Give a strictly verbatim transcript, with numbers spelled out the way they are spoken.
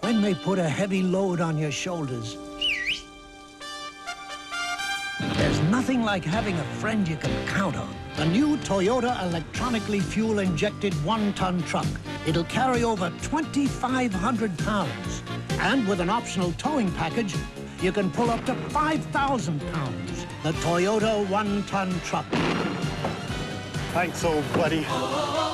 when they put a heavy load on your shoulders. There's nothing like having a friend you can count on. The new Toyota electronically fuel-injected one-ton truck. It'll carry over twenty-five hundred pounds. And with an optional towing package, you can pull up to five thousand pounds. The Toyota one-ton truck. Thanks, old buddy.